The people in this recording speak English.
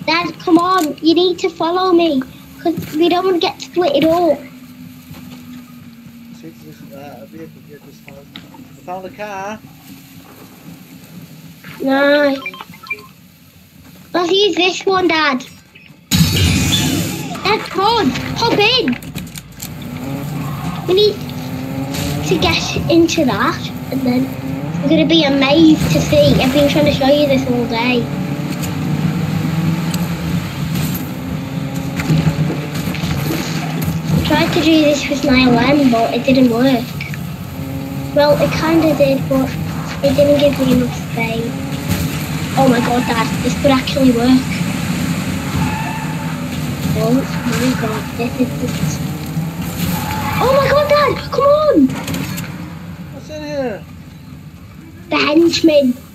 Dad, come on. You need to follow me. Because we don't want to get split up. I found a car. Nice. Let's use this one, Dad. Dad, come on. Hop in. We need to get into that. And then we're going to be amazed to see. I've been trying to show you this all day. I tried to do this with my LM, but it didn't work. Well, it kind of did, but it didn't give me enough space. Oh my god, Dad, this could actually work. Oh my god, this is... Oh my god, Dad, come on! What's in here? The henchman.